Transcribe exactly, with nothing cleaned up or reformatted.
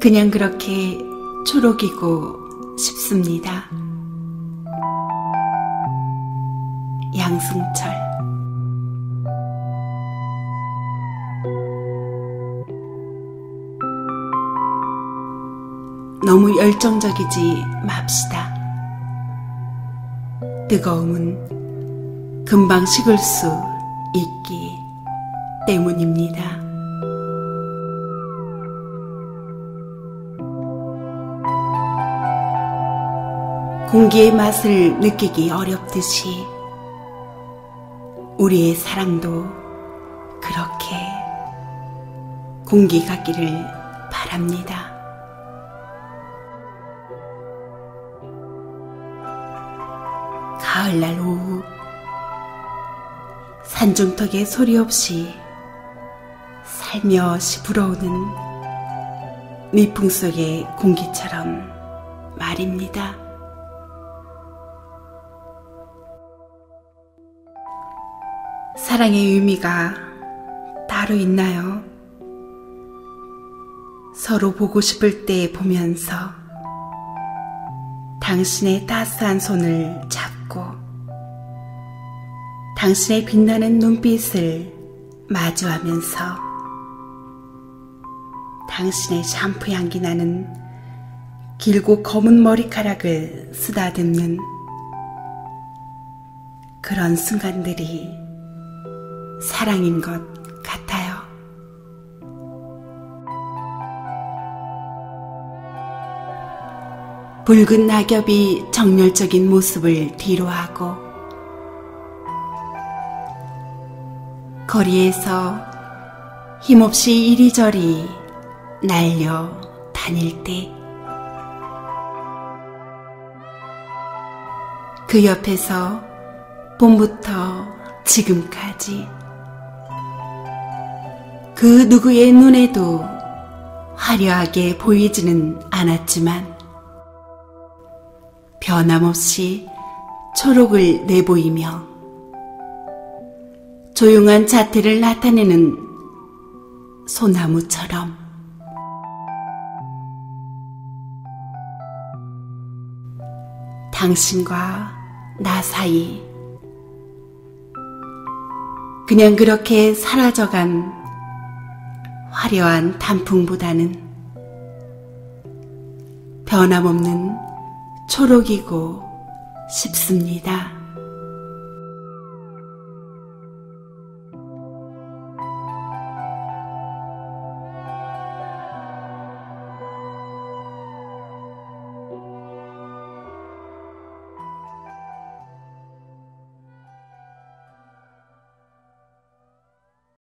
그냥 그렇게 초록이고 싶습니다. 양승철. 너무 열정적이지 맙시다. 뜨거움은 금방 식을 수 있기 때문입니다. 공기의 맛을 느끼기 어렵듯이 우리의 사랑도 그렇게 공기 같기를 바랍니다. 가을날 오후 산중턱에 소리 없이 살며시 불어오는 미풍 속의 공기처럼 말입니다. 사랑의 의미가 따로 있나요? 서로 보고 싶을 때 보면서 당신의 따스한 손을 잡고 당신의 빛나는 눈빛을 마주하면서 당신의 샴푸 향기 나는 길고 검은 머리카락을 쓰다듬는 그런 순간들이 사랑인 것 같아요. 붉은 낙엽이 정열적인 모습을 뒤로하고 거리에서 힘없이 이리저리 날려 다닐 때 그 옆에서 봄부터 지금까지 그 누구의 눈에도 화려하게 보이지는 않았지만 변함없이 초록을 내보이며 조용한 자태를 나타내는 소나무처럼 당신과 나 사이 그냥 그렇게 사라져간 화려한 단풍보다는 변함없는 초록이고 싶습니다.